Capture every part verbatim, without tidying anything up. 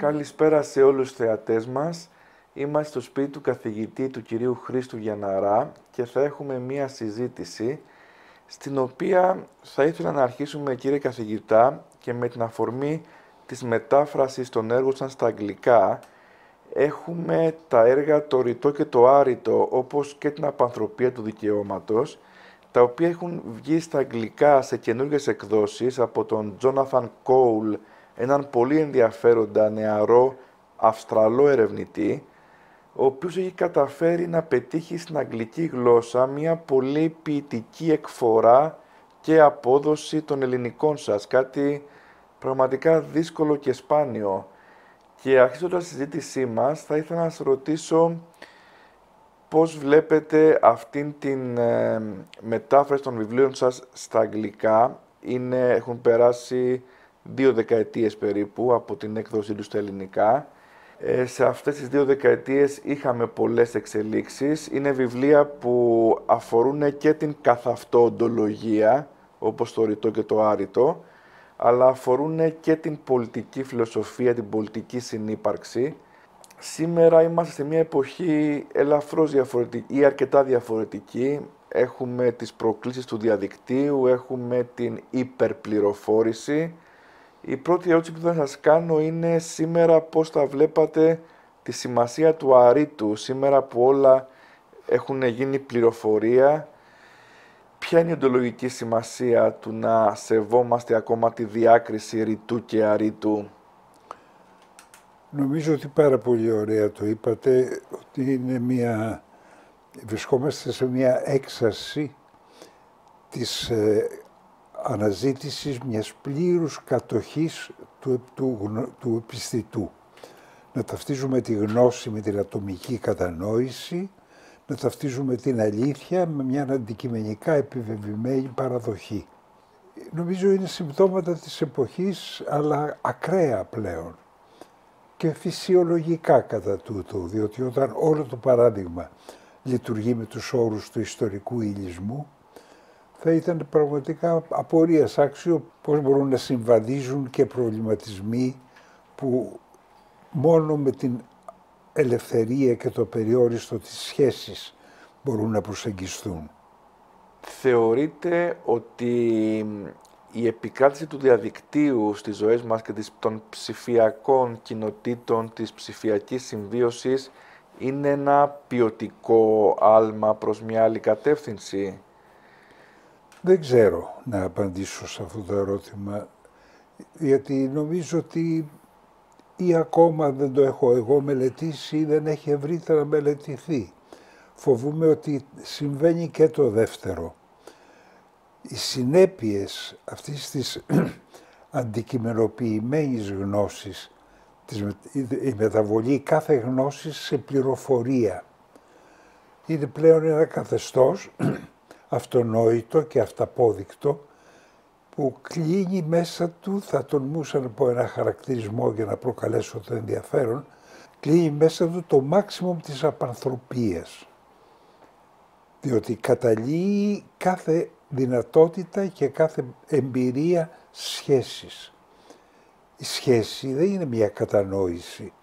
Καλησπέρα σε όλους τους θεατές μας. Είμαστε στο σπίτι του καθηγητή του κυρίου Χρήστου Γιανναρά και θα έχουμε μία συζήτηση στην οποία θα ήθελα να αρχίσουμε, κύριε καθηγητά, και με την αφορμή της μετάφρασης των έργων σας στα αγγλικά. Έχουμε τα έργα «Το ρητό και το άρρητο», όπως και την «Απανθρωπία του δικαιώματος», τα οποία έχουν βγει στα αγγλικά σε καινούργιες εκδόσεις από τον Τζόναθαν Κόουλ, έναν πολύ ενδιαφέροντα νεαρό Αυστραλό ερευνητή, ο οποίος έχει καταφέρει να πετύχει στην αγγλική γλώσσα μια πολύ ποιητική εκφορά και απόδοση των ελληνικών σας, κάτι πραγματικά δύσκολο και σπάνιο. Και αρχίζοντας τη συζήτησή μας, θα ήθελα να σας ρωτήσω πώς βλέπετε αυτήν την ε, μετάφραση των βιβλίων σας στα αγγλικά. Είναι, έχουν περάσει δύο δεκαετίες περίπου από την έκδοσή του στα ελληνικά. Ε, σε αυτές τις δύο δεκαετίες είχαμε πολλές εξελίξεις. Είναι βιβλία που αφορούν και την καθαυτό οντολογία, όπως το ρητό και το άρρητο, αλλά αφορούν και την πολιτική φιλοσοφία, την πολιτική συνύπαρξη. Σήμερα είμαστε σε μια εποχή ελαφρώς διαφορετική ή αρκετά διαφορετική. Έχουμε τις προκλήσεις του διαδικτύου, έχουμε την υπερπληροφόρηση. Η πρώτη ερώτηση που θα σας κάνω είναι σήμερα πώς θα βλέπατε τη σημασία του αρρήτου, σήμερα που όλα έχουν γίνει πληροφορία. Ποια είναι η οντολογική σημασία του να σεβόμαστε ακόμα τη διάκριση ρητού και αρρήτου? Νομίζω ότι πάρα πολύ ωραία το είπατε, ότι είναι μια... βρισκόμαστε σε μια έξαρση της ε, αναζήτησης μιας πλήρους κατοχής του, του, του επιστητού. Να ταυτίζουμε τη γνώση με την ατομική κατανόηση, να ταυτίζουμε την αλήθεια με μια αντικειμενικά επιβεβαιωμένη παραδοχή. Νομίζω είναι συμπτώματα της εποχής, αλλά ακραία πλέον και φυσιολογικά κατά τούτο, διότι όταν όλο το παράδειγμα λειτουργεί με τους όρους του ιστορικού υλισμού, θα ήταν πραγματικά απορίας άξιο πώς μπορούν να συμβαδίζουν και προβληματισμοί που μόνο με την ελευθερία και το περιόριστο της σχέσης μπορούν να προσεγγιστούν. Θεωρείτε ότι η επικράτηση του διαδικτύου στις ζωές μας και των ψηφιακών κοινοτήτων της ψηφιακής συμβίωσης είναι ένα ποιοτικό άλμα προς μια άλλη κατεύθυνση? Δεν ξέρω να απαντήσω σε αυτό το ερώτημα, γιατί νομίζω ότι ή ακόμα δεν το έχω εγώ μελετήσει ή δεν έχει ευρύτερα μελετηθεί. Φοβούμαι ότι συμβαίνει και το δεύτερο. Οι συνέπειες αυτής της αντικειμενοποιημένης γνώσης, η μεταβολή κάθε γνώσης σε πληροφορία, είναι πλέον ένα καθεστώς αυτονόητο και αυταπόδεικτο που κλείνει μέσα του, θα τολμούσα να πω ένα χαρακτηρισμό για να προκαλέσω το ενδιαφέρον, κλείνει μέσα του το μάξιμουμ της απανθρωπίας, διότι καταλύει κάθε δυνατότητα και κάθε εμπειρία σχέσης. Η σχέση δεν είναι μια κατανόηση.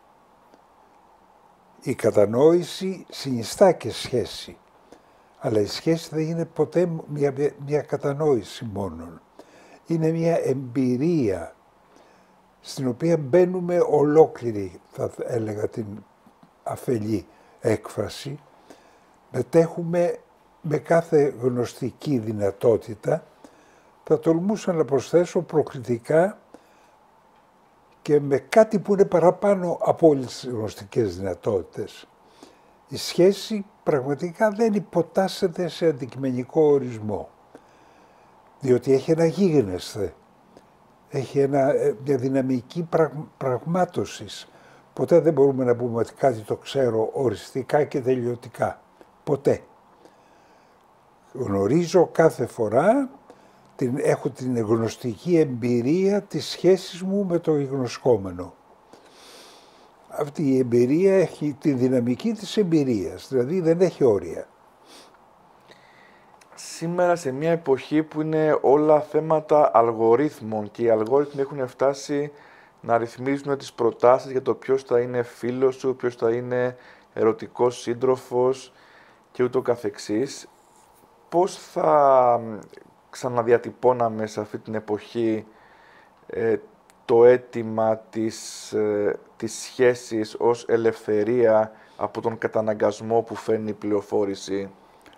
Η κατανόηση συνιστά και σχέση, αλλά η σχέση δεν είναι ποτέ μια, μια κατανόηση μόνον. Είναι μια εμπειρία στην οποία μπαίνουμε ολόκληρη, θα έλεγα την αφελή έκφραση, μετέχουμε με κάθε γνωστική δυνατότητα, θα τολμούσα να προσθέσω προκλητικά και με κάτι που είναι παραπάνω από όλες τις γνωστικές δυνατότητες. Η σχέση πραγματικά δεν υποτάσσεται σε αντικειμενικό ορισμό, διότι έχει ένα γίγνεσθε, έχει ένα, μια δυναμική πραγ, πραγμάτωσης. Ποτέ δεν μπορούμε να πούμε ότι κάτι το ξέρω οριστικά και τελειωτικά. Ποτέ. Γνωρίζω κάθε φορά, την, έχω την γνωστική εμπειρία της σχέσης μου με το γνωσκόμενο. Αυτή η εμπειρία έχει τη δυναμική της εμπειρίας, δηλαδή δεν έχει όρια. Σήμερα σε μια εποχή που είναι όλα θέματα αλγορίθμων και οι αλγόριθμοι έχουν φτάσει να ρυθμίζουν τις προτάσεις για το ποιος θα είναι φίλος σου, ποιος θα είναι ερωτικός σύντροφος και ούτω καθεξής. Πώς θα ξαναδιατυπώναμε σε αυτή την εποχή ε, το αίτημα της, ε, της σχέσης ως ελευθερία από τον καταναγκασμό που φέρνει η πληροφόρηση?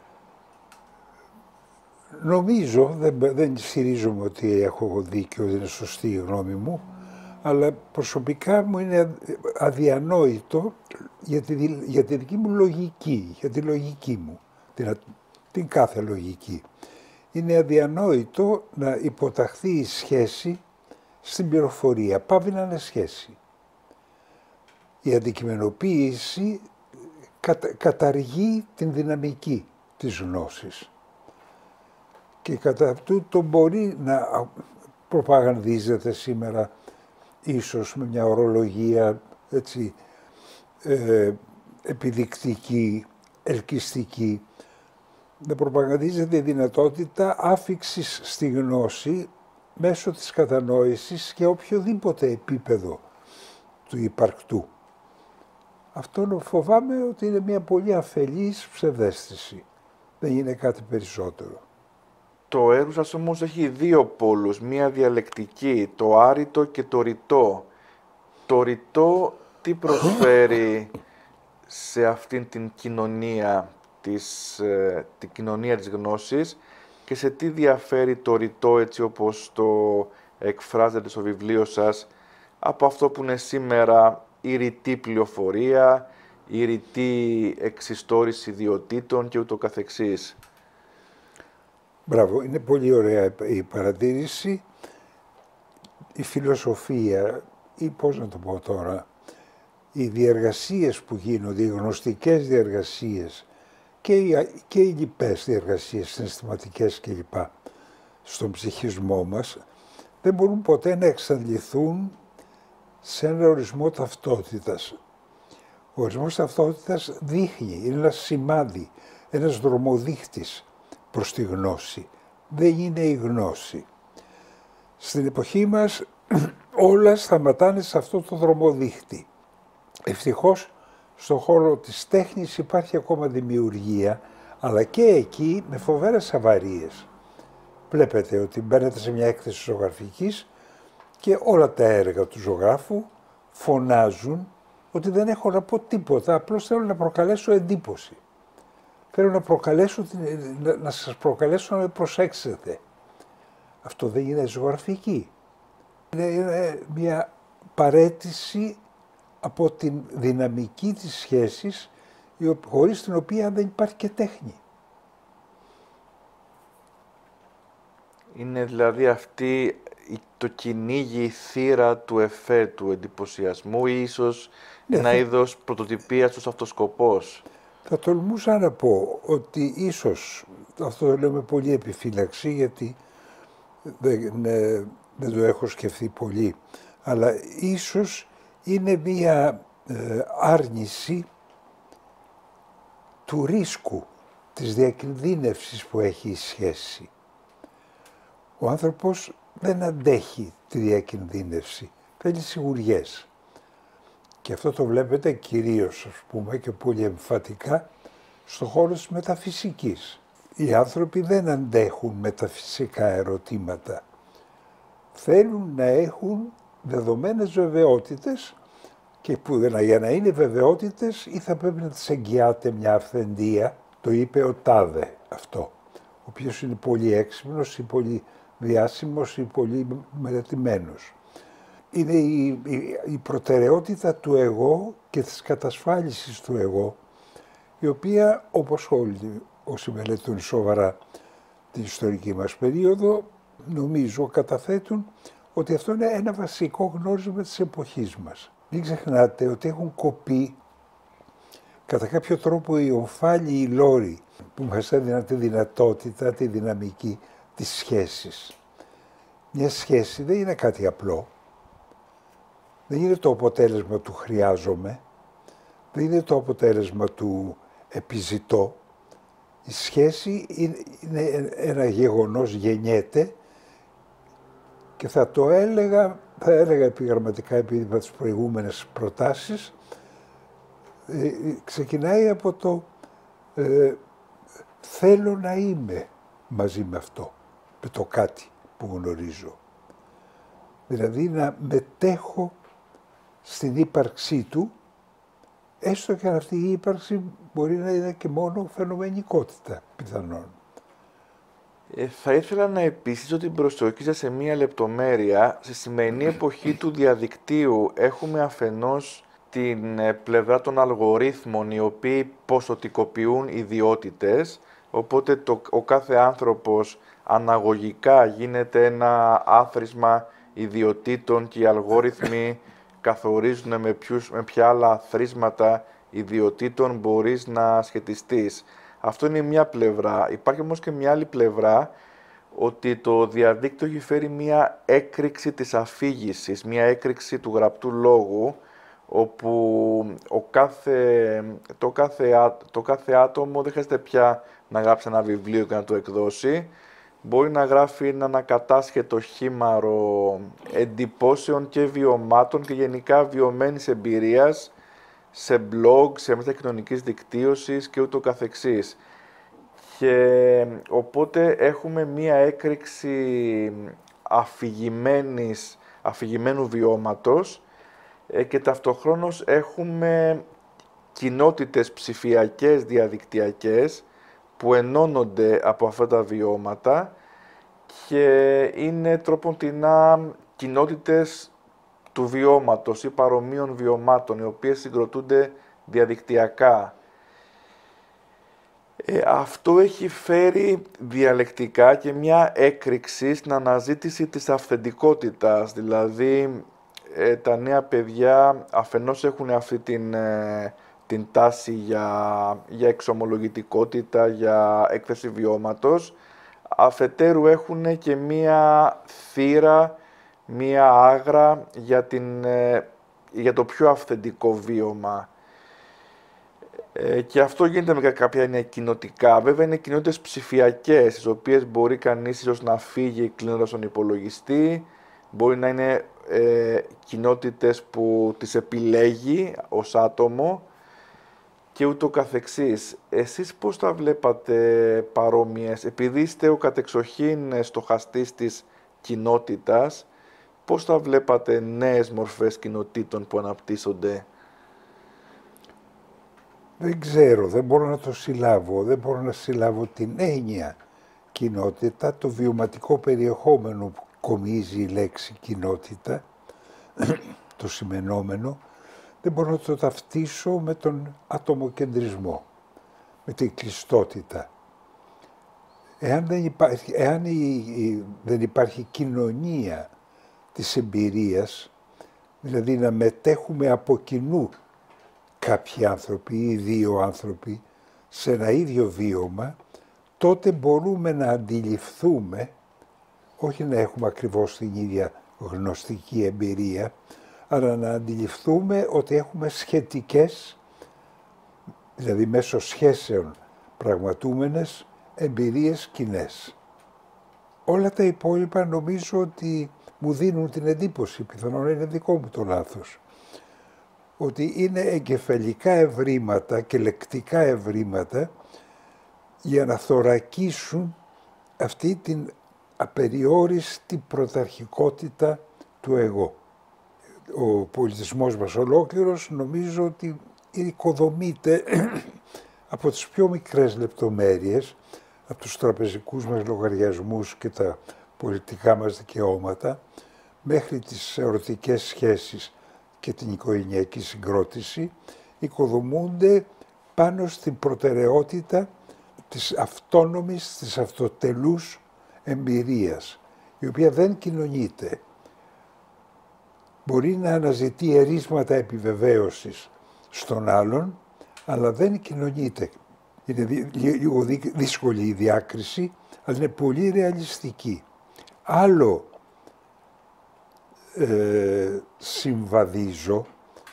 Νομίζω, δεν, δεν στηρίζομαι ότι έχω δίκιο, δεν είναι σωστή η γνώμη μου, αλλά προσωπικά μου είναι αδιανόητο για τη, για τη δική μου λογική, για τη λογική μου, την, την κάθε λογική. Είναι αδιανόητο να υποταχθεί η σχέση στην πληροφορία, πάβει να είναι σχέση. Η αντικειμενοποίηση κατα, καταργεί την δυναμική της γνώσης. Και κατά αυτού το μπορεί να προπαγανδίζεται σήμερα ίσως με μια ορολογία έτσι, ε, επιδεικτική, ελκυστική, να προπαγανδίζεται η δυνατότητα άφιξης στη γνώση μέσω της κατανόησης και οποιοδήποτε επίπεδο του υπαρκτού. Αυτό φοβάμαι ότι είναι μια πολύ αφελής ψευδαίσθηση. Δεν είναι κάτι περισσότερο. Το έργο σας όμως έχει δύο πόλους, μία διαλεκτική, το άρρητο και το ρητό. Το ρητό τι προσφέρει σε αυτήν την κοινωνία της, ε, την κοινωνία της γνώσης και σε τι διαφέρει το ρητό, έτσι όπως το εκφράζετε στο βιβλίο σας, από αυτό που είναι σήμερα η ρητή πληροφορία, η ρητή εξιστόρηση ιδιωτήτων και ούτω καθεξής? Μπράβο, είναι πολύ ωραία η παρατήρηση. Η φιλοσοφία, ή πώς να το πω τώρα, οι διεργασίες που γίνονται, οι γνωστικές διεργασίες και οι, και οι λοιπές διεργασίες, συναισθηματικές κλπ. Στον ψυχισμό μας, δεν μπορούν ποτέ να εξαντληθούν σε ένα ορισμό ταυτότητας. Ο ορισμός ταυτότητας δείχνει, είναι ένα σημάδι, ένας δρομοδείχτης προς τη γνώση. Δεν είναι η γνώση. Στην εποχή μας όλα σταματάνε σε αυτό το δρομοδείχτη. Ευτυχώς στον χώρο της τέχνης υπάρχει ακόμα δημιουργία, αλλά και εκεί με φοβέρες αβαρίες. Βλέπετε ότι μπαίνετε σε μια έκθεση ζωγραφικής και όλα τα έργα του ζωγράφου φωνάζουν ότι δεν έχω να πω τίποτα, απλώς θέλω να προκαλέσω εντύπωση. Θέλω να, προκαλέσω, να, να σας προκαλέσω να με προσέξετε. Αυτό δεν είναι ζωγραφική. Είναι μια παραίτηση από την δυναμική της σχέσης, χωρίς την οποία δεν υπάρχει και τέχνη. Είναι δηλαδή αυτή το κυνήγι, η θύρα του εφέ, του εντυπωσιασμού ή ίσως ναι, ένα θα... είδος πρωτοτυπίας του αυτοσκοπός. Θα τολμούσα να πω ότι ίσως, αυτό το λέω με πολύ επιφύλαξη γιατί δεν, ε, δεν το έχω σκεφτεί πολύ, αλλά ίσως είναι μία ε, άρνηση του ρίσκου, της διακινδύνευσης που έχει η σχέση. Ο άνθρωπος δεν αντέχει τη διακινδύνευση, θέλει σιγουριές. Και αυτό το βλέπετε κυρίως, ας πούμε, και πολύ εμφατικά στον χώρο της μεταφυσικής. Οι άνθρωποι δεν αντέχουν μεταφυσικά ερωτήματα. Θέλουν να έχουν δεδομένες βεβαιότητες και που για να είναι βεβαιότητες ή θα πρέπει να τις εγγυάται μια αυθεντία, το είπε ο Τάδε αυτό, ο οποίος είναι πολύ έξυπνος ή πολύ διάσημος ή πολύ μελετημένος. Είναι η, η, η προτεραιότητα του εγώ και της κατασφάλισης του εγώ, η οποία, όπως όλοι όσοι μελετούν σοβαρά την ιστορική μας περίοδο, νομίζω καταθέτουν ότι αυτό είναι ένα βασικό γνώρισμα της εποχής μας. Μην ξεχνάτε ότι έχουν κοπεί κατά κάποιο τρόπο οι ομφάλιοι λόροι που μας έδιναν τη δυνατότητα, τη δυναμική της σχέσης. Μια σχέση δεν είναι κάτι απλό. Δεν είναι το αποτέλεσμα του χρειάζομαι, δεν είναι το αποτέλεσμα του επιζητώ. Η σχέση είναι ένα γεγονός, γεννιέται Και θα το έλεγα, θα έλεγα επιγραμματικά, επειδή είπα τις προηγούμενες προτάσεις, ε, ξεκινάει από το ε, θέλω να είμαι μαζί με αυτό, με το κάτι που γνωρίζω. Δηλαδή να μετέχω στην ύπαρξή του, έστω και αν αυτή η ύπαρξη μπορεί να είναι και μόνο φαινομενικότητα, πιθανόν. Ε, θα ήθελα να επιστήσω την προσοχή σας σε μία λεπτομέρεια. Στη σημερινή εποχή του διαδικτύου έχουμε αφενός την ε, πλευρά των αλγορίθμων, οι οποίοι ποσοτικοποιούν ιδιότητες, οπότε το, ο κάθε άνθρωπος αναγωγικά γίνεται ένα άθροισμα ιδιωτήτων και οι αλγόριθμοι καθορίζουν με, ποιους, με ποια άλλα αθροίσματα ιδιωτήτων μπορείς να σχετιστείς. Αυτό είναι μια πλευρά. Υπάρχει όμως και μια άλλη πλευρά, ότι το διαδίκτυο έχει φέρει μια έκρηξη της αφήγησης, μια έκρηξη του γραπτού λόγου, όπου ο κάθε, το, κάθε, το κάθε άτομο δεν χρειάζεται πια να γράψει ένα βιβλίο και να το εκδώσει. Μπορεί να γράφει ένα ανακατάσχετο χήμαρο εντυπώσεων και βιωμάτων και γενικά βιωμένης εμπειρίας σε blog, σε μέσα κοινωνικής δικτύωσης και ούτω καθεξής. Και οπότε έχουμε μία έκρηξη αφηγημένης, αφηγημένου βιώματος ε, και ταυτοχρόνως έχουμε κοινότητες ψηφιακές, διαδικτυακές που ενώνονται από αυτά τα βιώματα και είναι τρόποντινά κοινότητες του βιώματος ή παρομοίων βιωμάτων, οι οποίες συγκροτούνται διαδικτυακά. Ε, αυτό έχει φέρει διαλεκτικά και μια έκρηξη στην αναζήτηση της αυθεντικότητας, δηλαδή ε, τα νέα παιδιά αφενός έχουν αυτή την, ε, την τάση για, για εξομολογητικότητα, για έκθεση βιώματος, αφετέρου έχουν και μια θύρα, μία άγρα για, την, ε, για το πιο αυθεντικό βίωμα. Ε, και αυτό γίνεται με κάποια έννοια κοινοτικά. Βέβαια είναι κοινότητες ψηφιακές, τις οποίες μπορεί κανείς ίσως να φύγει κλείνοντας τον υπολογιστή. Μπορεί να είναι ε, κοινότητες που τις επιλέγει ως άτομο και ούτω καθεξής. Εσείς πώς τα βλέπατε παρόμοιες, επειδή είστε ο κατεξοχήν στοχαστής της κοινότητας, πώς τα βλέπατε νέες μορφές κοινοτήτων που αναπτύσσονται? Δεν ξέρω, δεν μπορώ να το συλλάβω, δεν μπορώ να συλλάβω την έννοια κοινότητα, το βιωματικό περιεχόμενο που κομίζει η λέξη κοινότητα, το σημενόμενο, δεν μπορώ να το ταυτίσω με τον ατομοκεντρισμό, με την κλειστότητα. Εάν δεν υπάρχει, εάν η, η, δεν υπάρχει κοινωνία της εμπειρίας, δηλαδή να μετέχουμε από κοινού κάποιοι άνθρωποι ή δύο άνθρωποι σε ένα ίδιο βίωμα, τότε μπορούμε να αντιληφθούμε, όχι να έχουμε ακριβώς την ίδια γνωστική εμπειρία, αλλά να αντιληφθούμε ότι έχουμε σχετικές, δηλαδή μέσω σχέσεων πραγματούμενες, εμπειρίες κοινές. Όλα τα υπόλοιπα νομίζω ότι μου δίνουν την εντύπωση, πιθανόν είναι δικό μου το λάθος, ότι είναι εγκεφαλικά ευρήματα και λεκτικά ευρήματα για να θωρακίσουν αυτή την απεριόριστη πρωταρχικότητα του εγώ. Ο πολιτισμός μας ολόκληρος νομίζω ότι οικοδομείται από τις πιο μικρές λεπτομέρειες, από τους τραπεζικούς μας λογαριασμούς και τα πολιτικά μας δικαιώματα, μέχρι τις ερωτικές σχέσεις και την οικογενειακή συγκρότηση, οικοδομούνται πάνω στην προτεραιότητα της αυτόνομης, της αυτοτελούς εμπειρίας, η οποία δεν κοινωνείται. Μπορεί να αναζητεί ερίσματα επιβεβαίωσης στον άλλον, αλλά δεν κοινωνείται. Είναι λίγο δύσκολη η διάκριση, αλλά είναι πολύ ρεαλιστική. Άλλο ε, συμβαδίζω,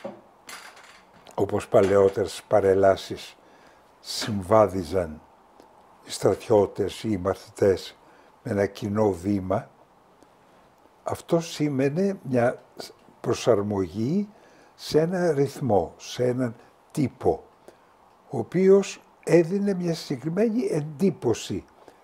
όπως παλαιότερες παρελάσεις συμβάδιζαν οι στρατιώτες ή οι μαθητές με ένα κοινό βήμα, Αυτό σήμαινε μια προσαρμογή σε ένα ρυθμό, σε έναν τύπο, ο οποίος έδινε μια συγκεκριμένη εντύπωση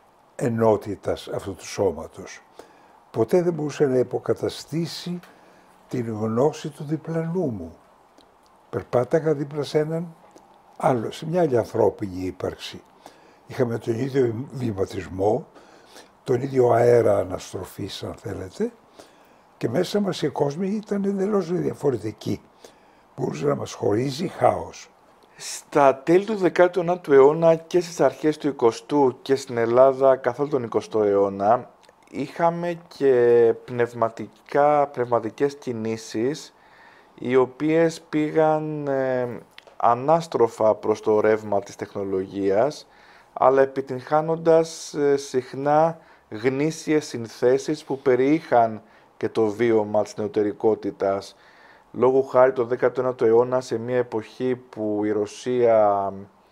ενότητας αυτού του σώματος. Ποτέ δεν μπορούσε να υποκαταστήσει την γνώση του διπλανού μου. Περπάταγα δίπλα σε έναν άλλο, σε μια άλλη ανθρώπινη ύπαρξη. Είχαμε τον ίδιο βηματισμό, τον ίδιο αέρα αναστροφής, αν θέλετε, και μέσα μας οι κόσμοι ήταν εντελώς διαφορετικοί. Μπορούσε να μας χωρίζει χάος. Στα τέλη του δεκάτου ενάτου αιώνα και στις αρχές του εικοστού και στην Ελλάδα καθ' όλο τον εικοστό αιώνα είχαμε και πνευματικά, πνευματικές κινήσεις οι οποίες πήγαν ε, ανάστροφα προς το ρεύμα της τεχνολογίας, αλλά επιτυγχάνοντας ε, συχνά γνήσιες συνθέσεις που περιείχαν και το βίωμα της νεωτερικότητας. Λόγω χάρη το δέκατο ένατο αιώνα, σε μια εποχή που η Ρωσία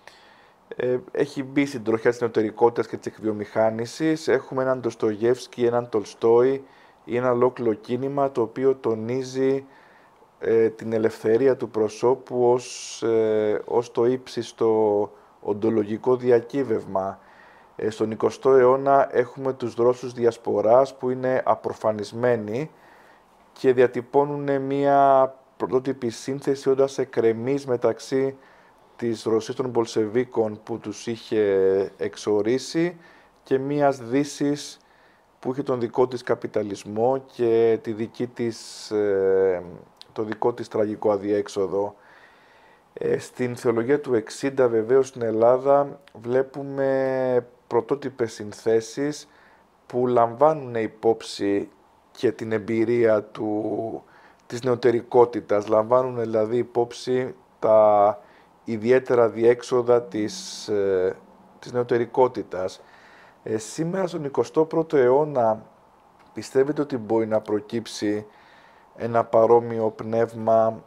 ε, έχει μπει στην τροχιά της νεωτερικότητας και της εκβιομηχάνησης, έχουμε έναν Ντοστογεύσκι, έναν Τολστόι ή ένα ολόκληρο κίνημα το οποίο τονίζει ε, την ελευθερία του προσώπου ως, ε, ως το ύψιστο οντολογικό διακύβευμα. Ε, στον εικοστό αιώνα έχουμε τους Ρώσους διασποράς που είναι απροφανισμένοι και διατυπώνουν μία πρωτότυπη σύνθεση όντας εκκρεμής μεταξύ της Ρωσίας των Μπολσεβίκων που τους είχε εξορίσει και μίας Δύσης που είχε τον δικό της καπιταλισμό και τη δική της, ε, το δικό της τραγικό αδιέξοδο. Ε, στην θεολογία του εξήντα βεβαίως στην Ελλάδα βλέπουμε πρωτότυπες συνθέσεις που λαμβάνουν υπόψη και την εμπειρία του, της νεωτερικότητας, λαμβάνουν δηλαδή υπόψη τα ιδιαίτερα διέξοδα της, ε, της νεωτερικότητας. Ε, σήμερα στον εικοστό πρώτο αιώνα πιστεύετε ότι μπορεί να προκύψει ένα παρόμοιο πνεύμα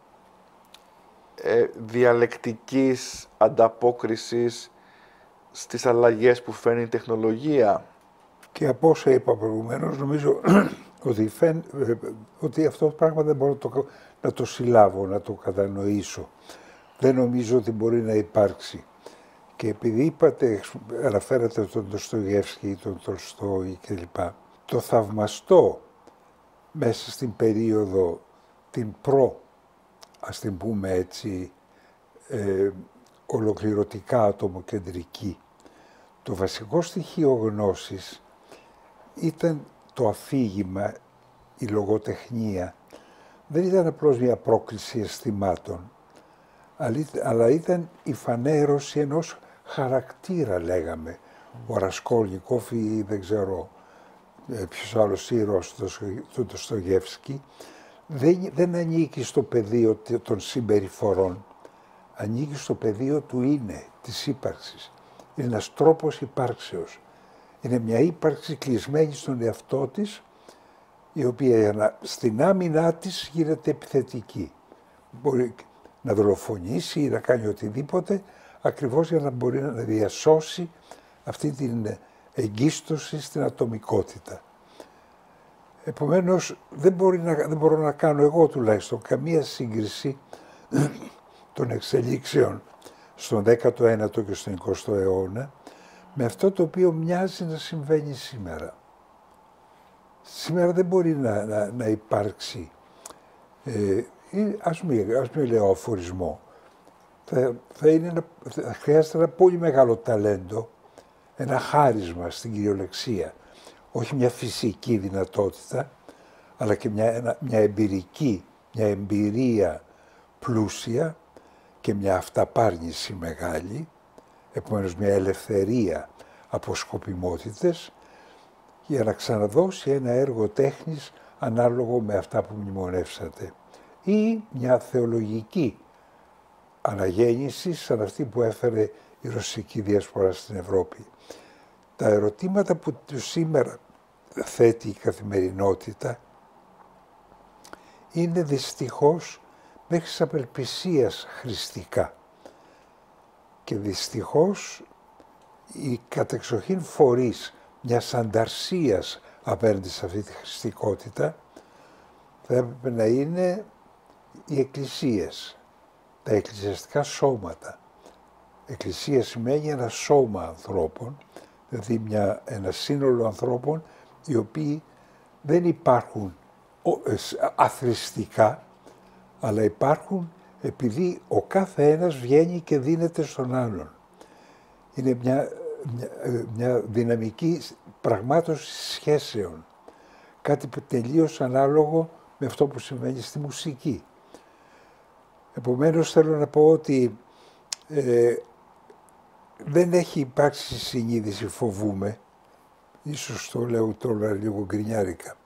ε, διαλεκτικής ανταπόκρισης στις αλλαγές που φέρνει η τεχνολογία? Και από όσα είπα προηγουμένως, νομίζω ότι, φαίν, ότι αυτό το πράγμα δεν μπορώ να το, να το συλλάβω, να το κατανοήσω. Δεν νομίζω ότι μπορεί να υπάρξει. Και επειδή είπατε, αναφέρατε τον Ντοστογεύσκι, τον Τολστόι κλπ. Το θαυμαστό μέσα στην περίοδο την προ, ας την πούμε έτσι, ε, ολοκληρωτικά ατομοκεντρική, το βασικό στοιχείο γνώσης ήταν το αφήγημα, η λογοτεχνία. Δεν ήταν απλώς μια πρόκληση αισθημάτων, αλλά ήταν η φανέρωση ενός χαρακτήρα, λέγαμε. Ο Ρασκόλνικοφ ή δεν ξέρω ποιος άλλος ήρωας του Ντοστογεύσκι, δεν, δεν ανήκει στο πεδίο των συμπεριφορών, ανήκει στο πεδίο του είναι, της ύπαρξης. Είναι ένας τρόπος υπάρξεως. Είναι μια ύπαρξη κλεισμένη στον εαυτό της, η οποία στην άμυνά της γίνεται επιθετική. Μπορεί να δολοφονήσει ή να κάνει οτιδήποτε, ακριβώς για να μπορεί να διασώσει αυτή την εγκίστοση στην ατομικότητα. Επομένως, δεν, μπορεί να, δεν μπορώ να κάνω εγώ τουλάχιστον καμία σύγκριση των εξελίξεων στον δέκατο ένατο και στον εικοστό αιώνα με αυτό το οποίο μοιάζει να συμβαίνει σήμερα. Σήμερα δεν μπορεί να, να, να υπάρξει, ε, ας μην, ας μην λέω αφορισμό, θα, θα, είναι ένα, θα χρειάζεται ένα πολύ μεγάλο ταλέντο, ένα χάρισμα στην κυριολεξία, όχι μια φυσική δυνατότητα, αλλά και μια, ένα, μια εμπειρική, μια εμπειρία πλούσια και μια αυταπάρνηση μεγάλη, επομένως μια ελευθερία από σκοπιμότητες, για να ξαναδώσει ένα έργο τέχνης ανάλογο με αυτά που μνημονεύσατε. Ή μια θεολογική αναγέννηση σαν αυτή που έφερε η ρωσική διασπορά στην Ευρώπη. Τα ερωτήματα που σήμερα θέτει η καθημερινότητα είναι δυστυχώς μέχρι της απελπισίας χρηστικά. Και δυστυχώς οι κατεξοχήν φορείς μιας ανταρσίας απέναντι σε αυτή τη χρηστικότητα θα έπρεπε να είναι οι εκκλησίες, τα εκκλησιαστικά σώματα. Εκκλησία σημαίνει ένα σώμα ανθρώπων, δηλαδή μια, ένα σύνολο ανθρώπων οι οποίοι δεν υπάρχουν αθρηστικά, αλλά υπάρχουν επειδή ο κάθε ένας βγαίνει και δίνεται στον άλλον. Είναι μια, μια, μια δυναμική πραγμάτωση σχέσεων. Κάτι τελείως ανάλογο με αυτό που συμβαίνει στη μουσική. Επομένως θέλω να πω ότι ε, δεν έχει υπάρξει συνείδηση, φοβούμαι, ίσως το λέω τώρα λίγο γκρινιάρικα.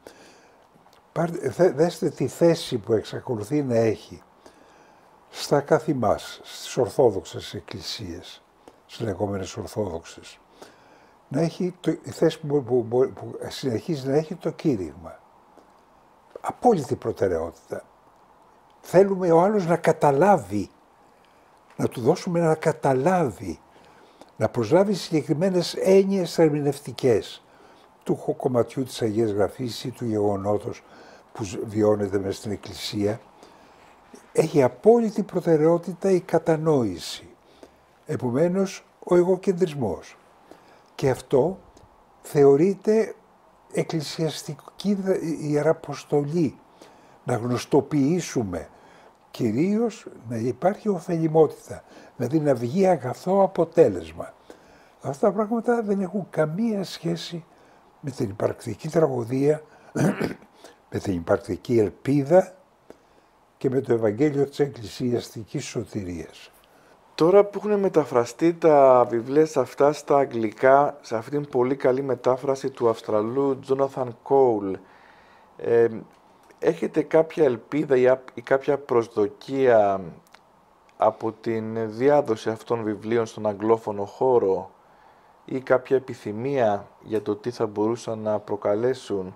Δέστε τη θέση που εξακολουθεί να έχει στα καθημάς, στις ορθόδοξες εκκλησίες, στις λεγόμενες ορθόδοξες. Να έχει το, η θέση που, που, που, που συνεχίζει να έχει το κήρυγμα. Απόλυτη προτεραιότητα. Θέλουμε ο άλλος να καταλάβει, να του δώσουμε να καταλάβει, να προσλάβει συγκεκριμένες έννοιες ερμηνευτικές του κομματιού της Αγίας Γραφής ή του γεγονότος που βιώνεται μέσα στην Εκκλησία. Έχει απόλυτη προτεραιότητα η κατανόηση. Επομένως, ο εγωκεντρισμός. Και αυτό θεωρείται εκκλησιαστική ιεραποστολή. Να γνωστοποιήσουμε, κυρίως να υπάρχει ωφελημότητα, δηλαδή να βγει αγαθό αποτέλεσμα. Αυτά τα πράγματα δεν έχουν καμία σχέση με την υπαρκτική τραγωδία, με την υπαρκτική ελπίδα και με το Ευαγγέλιο της εκκλησιαστικής σωτηρίας. Τώρα που έχουν μεταφραστεί τα βιβλία αυτά στα αγγλικά, σε αυτήν την πολύ καλή μετάφραση του Αυστραλού Τζόναθαν Κόουλ, ε, έχετε κάποια ελπίδα ή κάποια προσδοκία από την διάδοση αυτών των βιβλίων στον αγγλόφωνο χώρο ή κάποια επιθυμία για το τι θα μπορούσαν να προκαλέσουν?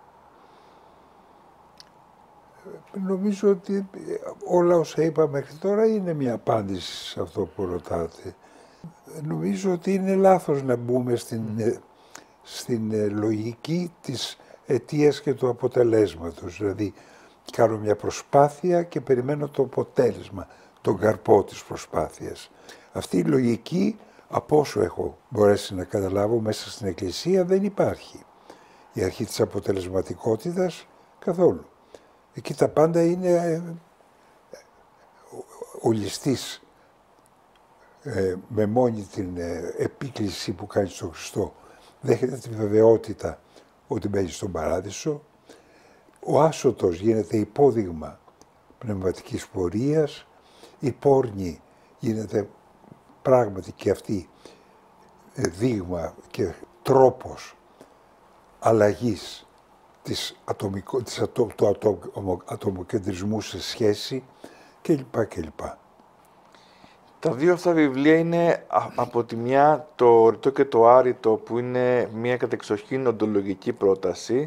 Νομίζω ότι όλα όσα είπα μέχρι τώρα είναι μια απάντηση σε αυτό που ρωτάτε. Νομίζω ότι είναι λάθος να μπούμε στην, στην λογική της αιτίας και του αποτελέσματος. Δηλαδή, κάνω μια προσπάθεια και περιμένω το αποτέλεσμα, τον καρπό της προσπάθειας. Αυτή η λογική, από όσο έχω μπορέσει να καταλάβω μέσα στην Εκκλησία, δεν υπάρχει. Η αρχή της αποτελεσματικότητας καθόλου. Εκεί τα πάντα είναι ο ληστής ε, με μόνη την ε, επίκληση που κάνει στον Χριστό. Δέχεται τη βεβαιότητα ότι μπαίνει στον παράδεισο. Ο άσωτος γίνεται υπόδειγμα πνευματικής πορείας. Η πόρνη γίνεται πράγματι και αυτή δείγμα και τρόπος αλλαγής της ατομικο, της ατο, του ατο, ατομοκεντρισμού σε σχέση κλπ. κλπ. Τα δύο αυτά βιβλία είναι από τη μια το Ρητό και το Άρρητο, που είναι μια κατεξοχήν οντολογική πρόταση.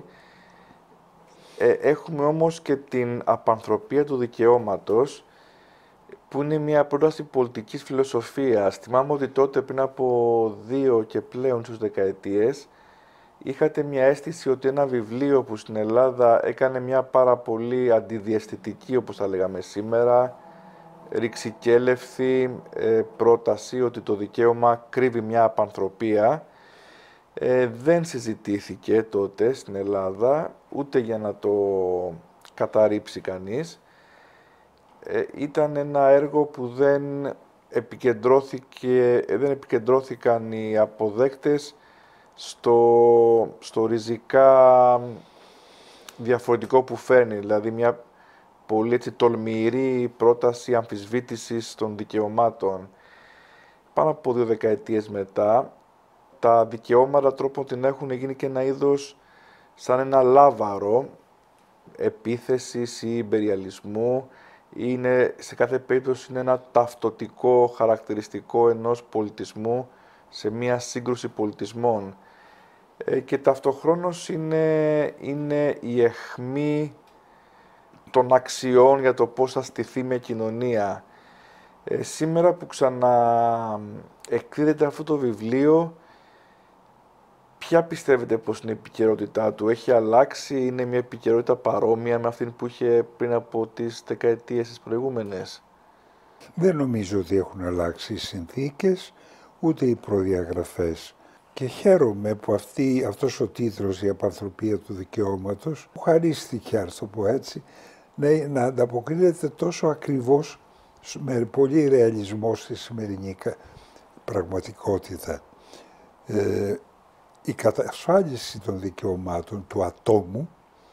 Ε, έχουμε όμως και την Απανθρωπία του Δικαιώματος, που είναι μια πρόταση πολιτικής φιλοσοφίας. Θυμάμαι ότι τότε, πριν από δύο και πλέον στους δεκαετίες, είχατε μια αίσθηση ότι ένα βιβλίο που στην Ελλάδα έκανε μια πάρα πολύ αντιδιαισθητική, όπως θα λέγαμε σήμερα, ρηξικέλευθη ε, πρόταση ότι το δικαίωμα κρύβει μια απανθρωπία, ε, δεν συζητήθηκε τότε στην Ελλάδα, ούτε για να το καταρρύψει κανείς. Ε, ήταν ένα έργο που δεν, επικεντρώθηκε, δεν επικεντρώθηκαν οι αποδέκτες στο, στο ριζικά διαφορετικό που φέρνει, δηλαδή μια πολύ έτσι τολμηρή πρόταση αμφισβήτησης των δικαιωμάτων. Πάνω από δύο δεκαετίες μετά, τα δικαιώματα τρόπον την έχουν γίνει και ένα είδος σαν ένα λάβαρο επίθεσης ή υπεριαλισμού. Είναι, σε κάθε περίπτωση είναι ένα ταυτοτικό χαρακτηριστικό ενός πολιτισμού σε μια σύγκρουση πολιτισμών. Ε, και ταυτοχρόνως είναι, είναι η αιχμή των αξιών για το πώς θα στηθεί μια κοινωνία. Ε, σήμερα που ξαναεκδίδεται αυτό το βιβλίο, ποια πιστεύετε πως είναι η επικαιρότητά του? Έχει αλλάξει, είναι μια επικαιρότητα παρόμοια με αυτήν που είχε πριν από τις δεκαετίες τις προηγούμενες? Δεν νομίζω ότι έχουν αλλάξει οι συνθήκες, ούτε οι προδιαγραφές. Και χαίρομαι που αυτή, αυτός ο τίτλος, η απανθρωπία του δικαιώματος, μου χαρίστηκε, ας το πω έτσι, να, να ανταποκρίνεται τόσο ακριβώς, με πολύ ρεαλισμό στη σημερινή πραγματικότητα. Ε, η κατασφάλιση των δικαιωμάτων του ατόμου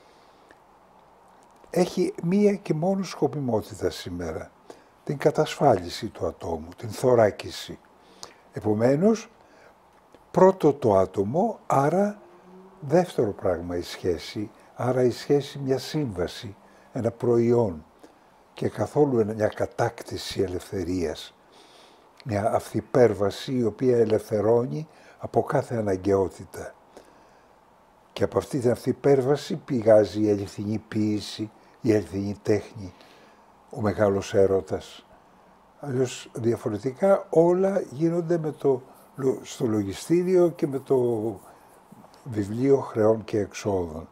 έχει μία και μόνο σκοπιμότητα σήμερα. Την κατασφάλιση του ατόμου, την θωράκιση. Επομένως, πρώτο το άτομο, άρα δεύτερο πράγμα η σχέση, άρα η σχέση μια σύμβαση, ένα προϊόν και καθόλου μια κατάκτηση ελευθερίας, μια αυθυπέρβαση η οποία ελευθερώνει από κάθε αναγκαιότητα. Και από αυτή την αυθυπέρβαση πηγάζει η αληθινή ποίηση, η αληθινή τέχνη, ο μεγάλος έρωτας. Αλλιώς διαφορετικά όλα γίνονται με το, στο λογιστήριο και με το βιβλίο χρεών και εξόδων.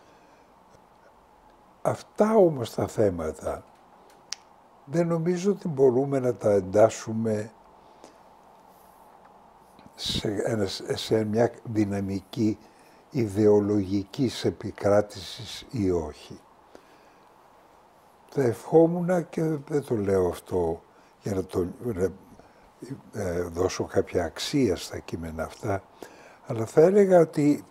Αυτά όμως τα θέματα δεν νομίζω ότι μπορούμε να τα εντάσσουμε σε, ένα, σε μια δυναμική ιδεολογικής επικράτησης ή όχι. Θα ευχόμουν, και δεν το λέω αυτό για να, το, να ε, δώσω κάποια αξία στα κείμενα αυτά, αλλά θα έλεγα ότι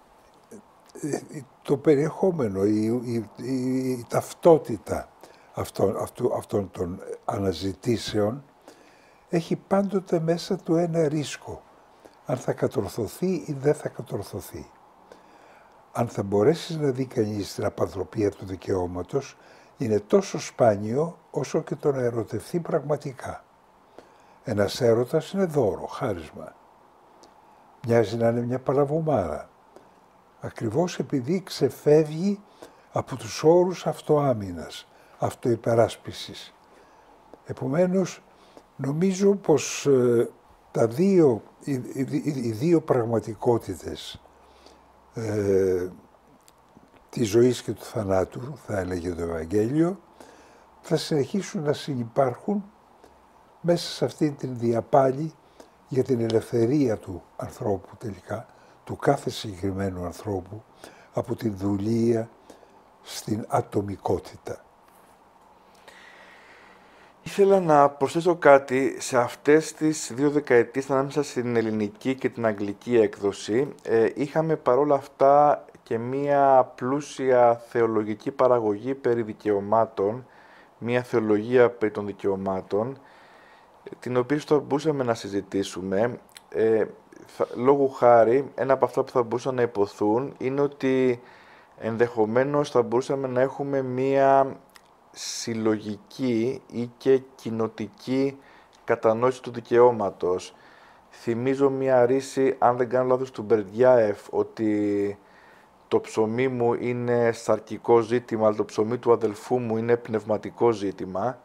το περιεχόμενο, η, η, η, η ταυτότητα αυτών, αυτού, αυτών των αναζητήσεων έχει πάντοτε μέσα του ένα ρίσκο, αν θα κατορθωθεί ή δεν θα κατορθωθεί. Αν θα μπορέσεις να δει κανείς την απανθρωπία του δικαιώματος, είναι τόσο σπάνιο όσο και το να ερωτευθεί πραγματικά. Ένας έρωτας είναι δώρο, χάρισμα. Μοιάζει να είναι μια παλαβομάρα. Ακριβώς επειδή ξεφεύγει από τους όρους αυτοάμυνας, αυτοϋπεράσπισης. Επομένως, νομίζω πως ε, τα δύο, οι, οι, οι δύο πραγματικότητες ε, της ζωής και του θανάτου, θα έλεγε το Ευαγγέλιο, θα συνεχίσουν να συνυπάρχουν μέσα σε αυτή την διαπάλη για την ελευθερία του ανθρώπου τελικά, του κάθε συγκεκριμένου ανθρώπου, από την δουλεία στην ατομικότητα. Ήθελα να προσθέσω κάτι σε αυτές τις δύο δεκαετίες ανάμεσα στην ελληνική και την αγγλική έκδοση. Ε, είχαμε παρόλα αυτά και μία πλούσια θεολογική παραγωγή περί δικαιωμάτων, μία θεολογία περί των δικαιωμάτων, την οποία θα μπορούσαμε να συζητήσουμε. Ε, θα, λόγου χάρη, ένα από αυτά που θα μπορούσαν να υποθούν είναι ότι ενδεχομένως θα μπορούσαμε να έχουμε μία συλλογική ή και κοινοτική κατανόηση του δικαιώματος. Θυμίζω μία ρίση, αν δεν κάνω λάθος, του Μπερντιάεφ, ότι το ψωμί μου είναι σαρκικό ζήτημα, αλλά το ψωμί του αδελφού μου είναι πνευματικό ζήτημα.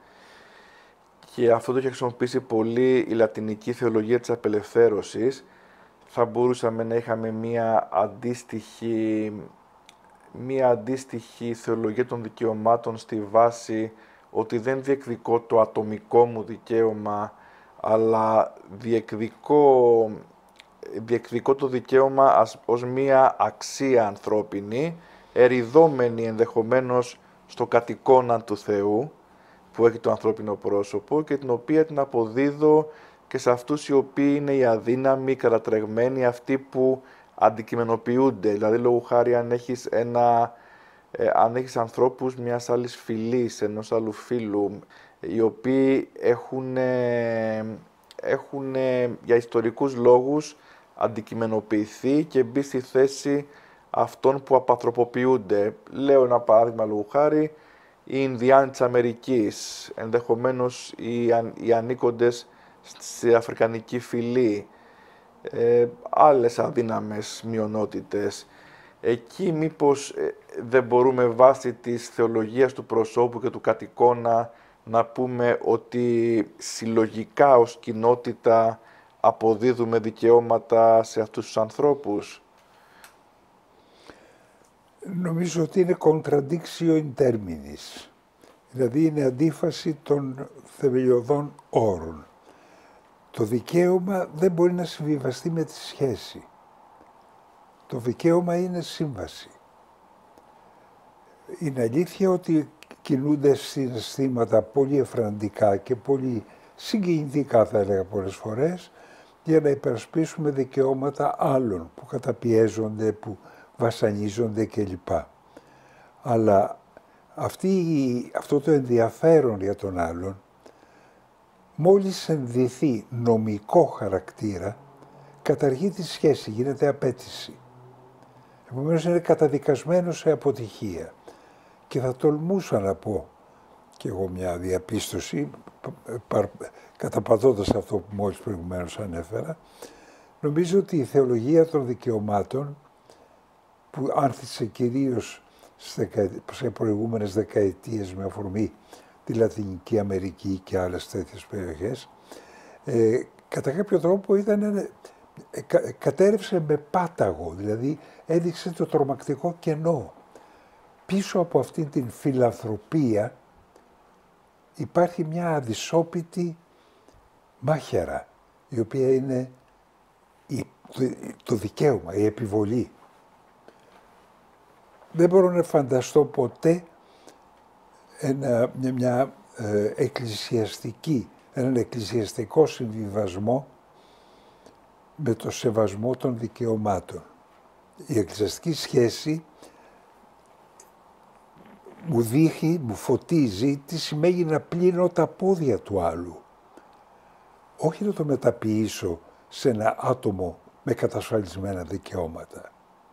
Και αυτό το έχει χρησιμοποιήσει πολύ η λατινική θεολογία της απελευθέρωσης. Θα μπορούσαμε να είχαμε μία αντίστοιχη, μία αντίστοιχη θεολογία των δικαιωμάτων στη βάση ότι δεν διεκδικώ το ατομικό μου δικαίωμα, αλλά διεκδικώ, διεκδικώ το δικαίωμα ως μία αξία ανθρώπινη, εριδόμενη ενδεχομένως στο κατοικώνα του Θεού, που έχει το ανθρώπινο πρόσωπο και την οποία την αποδίδω και σε αυτούς οι οποίοι είναι οι αδύναμοι, οι κατατρεγμένοι, αυτοί που αντικειμενοποιούνται. Δηλαδή, λόγω χάρη, αν έχεις, ένα, ε, αν έχεις ανθρώπους μιας άλλης φυλής, ενός άλλου φύλου, οι οποίοι έχουν, ε, έχουν ε, για ιστορικούς λόγους αντικειμενοποιηθεί και μπει στη θέση αυτών που απανθρωποποιούνται. Λέω ένα παράδειγμα λόγω χάρη, οι Ινδιάνοι της Αμερικής, ενδεχομένως οι, αν, οι ανήκοντες στη αφρικανική φυλή, ε, άλλες αδύναμες μειονότητες. Εκεί μήπως ε, δεν μπορούμε βάσει της θεολογίας του προσώπου και του κατοικώνα να πούμε ότι συλλογικά ως κοινότητα αποδίδουμε δικαιώματα σε αυτούς τους ανθρώπους? Νομίζω ότι είναι contradictio in terminis. Δηλαδή είναι αντίφαση των θεμελιωδών όρων. Το δικαίωμα δεν μπορεί να συμβιβαστεί με τη σχέση. Το δικαίωμα είναι σύμβαση. Είναι αλήθεια ότι κινούνται συναισθήματα πολύ εφραντικά και πολύ συγκινητικά, θα έλεγα πολλές φορές, για να υπερασπίσουμε δικαιώματα άλλων που καταπιέζονται, που βασανίζονται κλπ. Αλλά αυτή, αυτό το ενδιαφέρον για τον άλλον, μόλις ενδυθεί νομικό χαρακτήρα, καταργεί τη σχέση, γίνεται απέτηση. Επομένως είναι καταδικασμένο σε αποτυχία. Και θα τολμούσα να πω και εγώ μια διαπίστωση, καταπατώντας αυτό που μόλις προηγουμένως ανέφερα, νομίζω ότι η θεολογία των δικαιωμάτων, που άνθησε κυρίως σε προηγούμενες δεκαετίες με αφορμή τη Λατινική Αμερική και άλλες τέτοιες περιοχές, ε, κατά κάποιο τρόπο ήταν, ε, κα, κατέρευσε με πάταγο, δηλαδή έδειξε το τρομακτικό κενό. Πίσω από αυτήν την φιλανθρωπία υπάρχει μια αδυσόπιτη μάχαιρα, η οποία είναι η, το, το δικαίωμα, η επιβολή. Δεν μπορώ να φανταστώ ποτέ ένα, μια, μια ε, εκκλησιαστική, έναν εκκλησιαστικό συμβιβασμό με το σεβασμό των δικαιωμάτων. Η εκκλησιαστική σχέση μου δείχνει, μου φωτίζει τι σημαίνει να πλύνω τα πόδια του άλλου. Όχι να το μεταποιήσω σε ένα άτομο με κατασφαλισμένα δικαιώματα.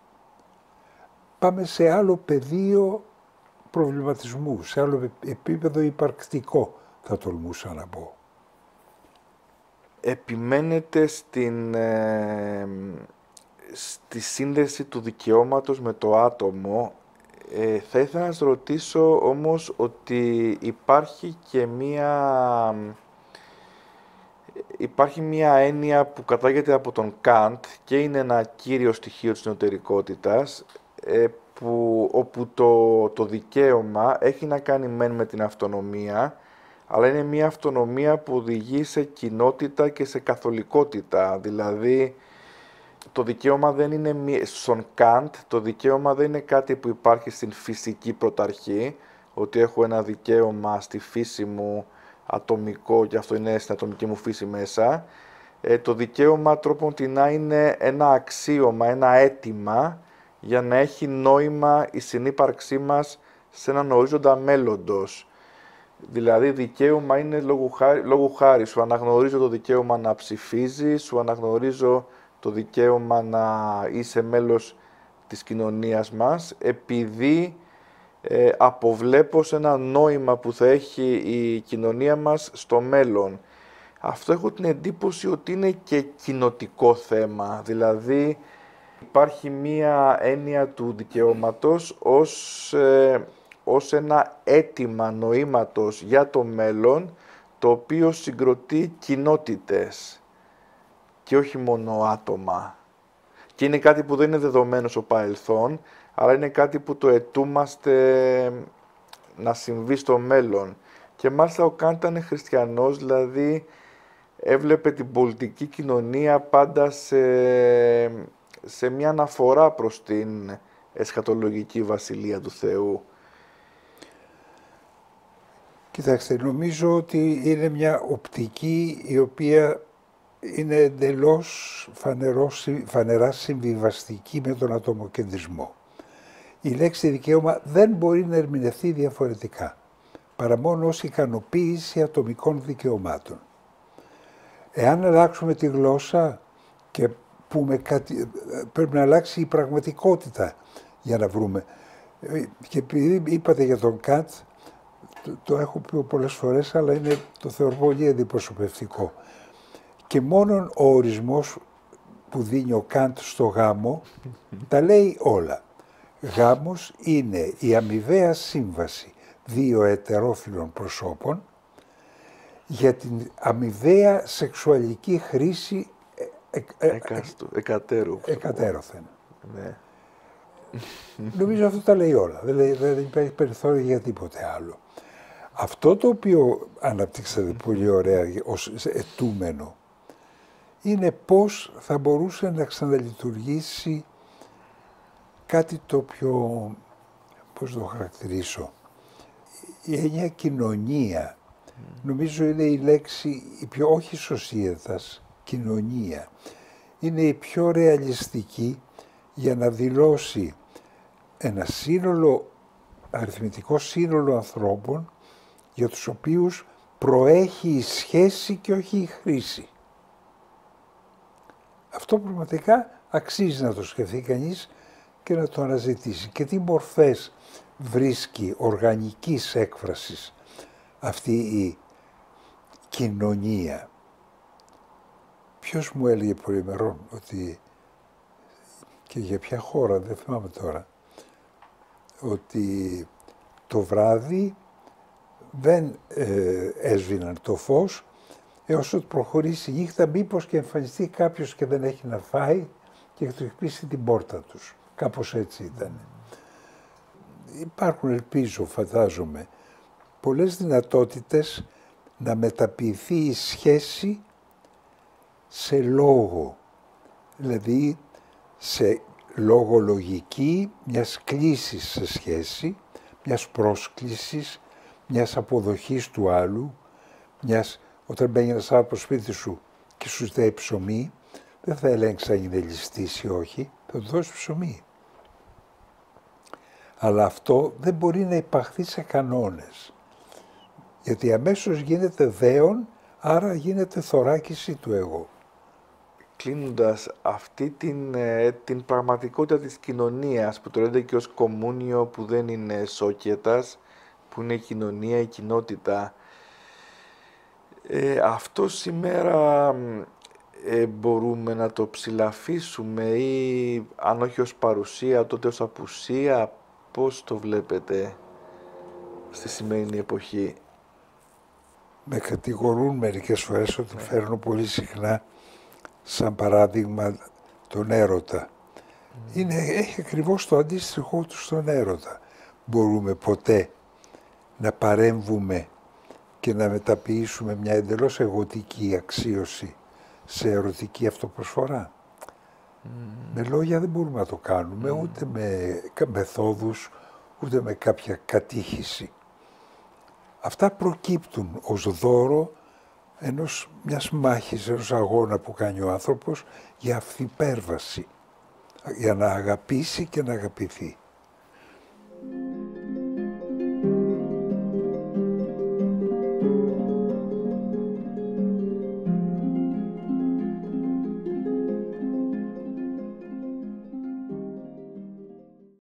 Πάμε σε άλλο πεδίο προβληματισμού, σε άλλο επίπεδο υπαρκτικό, θα τολμούσα να πω. Επιμένετε στην, ε, στη σύνδεση του δικαιώματος με το άτομο. Ε, θα ήθελα να σας ρωτήσω όμως ότι υπάρχει και μία, υπάρχει μία έννοια που κατάγεται από τον Καντ και είναι ένα κύριο στοιχείο της νοτερικότητας, ε, που, όπου το, το δικαίωμα έχει να κάνει μεν με την αυτονομία, αλλά είναι μία αυτονομία που οδηγεί σε κοινότητα και σε καθολικότητα. Δηλαδή, το δικαίωμα δεν είναι, στον Καντ, το δικαίωμα δεν είναι κάτι που υπάρχει στην φυσική πρωταρχή, ότι έχω ένα δικαίωμα στη φύση μου ατομικό και αυτό είναι στην ατομική μου φύση μέσα. Ε, το δικαίωμα τρόποντινά είναι ένα αξίωμα, ένα αίτημα για να έχει νόημα η συνύπαρξή μας σε έναν ορίζοντα μέλλοντος. Δηλαδή, δικαίωμα είναι λόγου χάρη, λόγου χάρη. Σου αναγνωρίζω το δικαίωμα να ψηφίζεις, σου αναγνωρίζω το δικαίωμα να είσαι μέλος της κοινωνίας μας, επειδή ε, αποβλέπω σε ένα νόημα που θα έχει η κοινωνία μας στο μέλλον. Αυτό έχω την εντύπωση ότι είναι και κοινοτικό θέμα, δηλαδή υπάρχει μία έννοια του δικαιώματος ως, ε, ως ένα αίτημα νοήματος για το μέλλον, το οποίο συγκροτεί κοινότητες και όχι μόνο άτομα. Και είναι κάτι που δεν είναι δεδομένο στο παρελθόν, αλλά είναι κάτι που το αιτούμαστε να συμβεί στο μέλλον. Και μάλιστα ο Καντ ήταν χριστιανός, δηλαδή έβλεπε την πολιτική κοινωνία πάντα σε, σε μια αναφορά προς την εσχατολογική βασιλεία του Θεού. Κοιτάξτε, νομίζω ότι είναι μια οπτική η οποία είναι εντελώς φανερός, φανερά συμβιβαστική με τον ατομοκεντρισμό. Η λέξη δικαίωμα δεν μπορεί να ερμηνευτεί διαφορετικά, παρά μόνο ως ικανοποίηση ατομικών δικαιωμάτων. Εάν αλλάξουμε τη γλώσσα και πούμε κάτι, πρέπει να αλλάξει η πραγματικότητα για να βρούμε. Και επειδή είπατε για τον Καντ, το, το έχω πει πολλές φορές, αλλά είναι, το θεωρώ πολύ αντιπροσωπευτικό. Και μόνον ο ορισμός που δίνει ο Καντ στο γάμο τα λέει όλα. Γάμος είναι η αμοιβαία σύμβαση δύο ετερόφιλων προσώπων για την αμοιβαία σεξουαλική χρήση ε, ε, Εκαστου, εκατέρου. εκατέρωθεν. Ναι. Νομίζω αυτό τα λέει όλα. Δεν, λέει, δεν υπάρχει περιθώριο για τίποτε άλλο. Αυτό το οποίο αναπτύξατε πολύ ωραία ως ετούμενο είναι πώς θα μπορούσε να ξαναλειτουργήσει κάτι το πιο, πώς το χαρακτηρίσω, η έννοια κοινωνία. Mm. Νομίζω είναι η λέξη, η πιο, όχι σωσίετας, κοινωνία. Είναι η πιο ρεαλιστική για να δηλώσει ένα σύνολο, αριθμητικό σύνολο ανθρώπων για τους οποίους προέχει η σχέση και όχι η χρήση. Αυτό πραγματικά αξίζει να το σκεφτεί κανείς και να το αναζητήσει. Και τι μορφές βρίσκει οργανικής έκφρασης αυτή η κοινωνία. Ποιος μου έλεγε προημερών ότι, και για ποια χώρα, δεν θυμάμαι τώρα, ότι το βράδυ δεν ε, έσβηναν το φως έως ότι προχωρήσει η νύχτα, μήπως και εμφανιστεί κάποιος και δεν έχει να φάει και του χτυπήσει την πόρτα τους. Κάπως έτσι ήταν. Υπάρχουν, ελπίζω, φαντάζομαι, πολλές δυνατότητες να μεταποιηθεί η σχέση σε λόγο. Δηλαδή, σε λογολογική μιας κλίσης σε σχέση, μιας πρόσκλησης, μιας αποδοχής του άλλου, μιας, όταν μπαίνει ένας άνθρωπος σπίτι σου και σου ζητάει ψωμί, δεν θα ελέγξει αν είναι ληστής ή όχι, θα του δώσει ψωμί. Αλλά αυτό δεν μπορεί να υπαχθεί σε κανόνες, γιατί αμέσως γίνεται δέον, άρα γίνεται θωράκιση του εγώ. Κλείνοντας, αυτή την, την πραγματικότητα της κοινωνίας που το λέτε και ως κομμούνιο, που δεν είναι σόκιετας, που είναι η κοινωνία, η κοινότητα, ε, αυτό σήμερα ε, μπορούμε να το ψηλαφίσουμε ή αν όχι ως παρουσία, τότε ως απουσία, πώς το βλέπετε στη σημερινή εποχή? Με κατηγορούν μερικές φορές ότι ναι. φέρνω πολύ συχνά σαν παράδειγμα τον έρωτα. Mm. Είναι, έχει ακριβώς το αντίστοιχο του στον έρωτα. Μπορούμε ποτέ να παρέμβουμε και να μεταποιήσουμε μια εντελώς εγωτική αξίωση σε ερωτική αυτοπροσφορά. Mm. Με λόγια δεν μπορούμε να το κάνουμε, mm. ούτε με μεθόδους, ούτε με κάποια κατήχηση. Αυτά προκύπτουν ως δώρο ενός μιας μάχης, ενός αγώνα που κάνει ο άνθρωπος για αυθυπέρβαση, για να αγαπήσει και να αγαπηθεί.